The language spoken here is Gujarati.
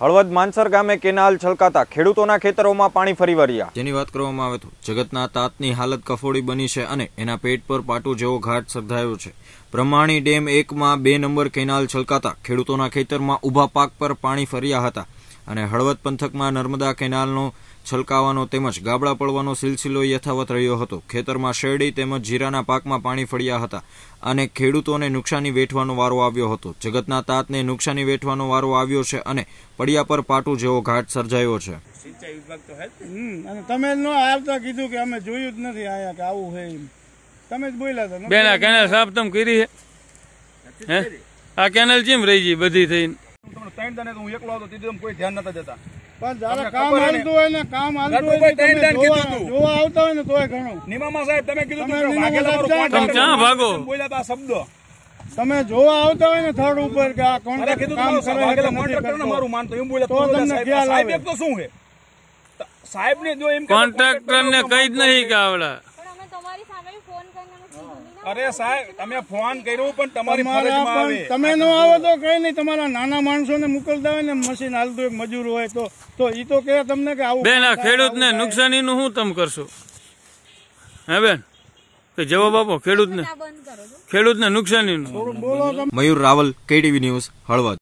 હળવદ માનસર ગામે કેનાલ છલકાતા ખેડૂતોના ખેતરોમાં પાણી ફરી વળ્યા। જેની વાત કરવામાં આવે તો જગતના તાતની હાલત કફોડી બની છે અને એના પેટ પર પાટું જેવો ઘાટ સર્જાયો છે। બ્રહ્માણી ડેમ 1 માં 2 નંબર કેનાલ છલકાતા ખેડૂતોના ખેતરમાં ઊભા પાક પર પાણી ફર્યા હતા અને હળવદ પંથકમાં નર્મદા કેનાલનો છલકાવાનો તેમજ ગાબડા પડવાનો સિલસિલો યથાવત રહ્યો હતો। ખેતરમાં શેરડી તેમજ જીરાના પાકમાં પાણી ફર્યા હતા અને ખેડૂતોને નુકસાની વેઠવાનો વારો આવ્યો હતો। જગતના તાતને નુકસાની વેઠવાનો વારો આવ્યો છે અને પડિયા પર પાટું જેવો ઘાટ સર્જાયો છે। સિંચાઈ વિભાગ તો હે અને તમે ન આવતા કીધું કે અમે જોયું જ નથી આયા કે આવું હે તમે જ બોલ્યા હતા બેન। આ કેનાલ સાફ તમ કરી હે આ કેનાલ જેમ રહી ગઈ બધી થઈને ત્રણ દાને હું એકલો હતો તેથી કોઈ ધ્યાન નતા દેતા પણ જ્યારે કામ હાલતું હોય ને કામ હાલતું હોય તો ત્રણ દાન કીધું તું જોવા આવતા હોય ને તોય ઘણો નિમામા સાહેબ તમે કીધું તું તમે ક્યાં ભાગો બોલ્યા તા શબ્દો તમે જોવા આવતા હોય ને થર્ડ ઉપર કે આ કોન્ટ્રાક્ટર કામ કરે છે કોન્ટ્રાક્ટર મારું માનતો એમ બોલ્યા તો તમને ખ્યાલ આવે સાહેબ તો શું હે સાહેબ ને જો એમ કોન્ટ્રાક્ટર ને કઈ જ નહીં કે આવડા અરે સાહેબ તમે ફોન કર્યો પણ તમારી ફરજમાં આવે તમે ન આવો તો કઈ નહીં તમારા નાના માણસોને મોકલતા હોય ને મશીન હાલતું એક મજૂર હોય તો ઈ તો કહે તમને કે આવું બેન આ ખેડૂતને નુકસાની નું શું તમે કરશો હે બેન કે જવાબ આપો ખેડૂતને નુકસાની નું। Mayur Raval, KTV news, Halvad.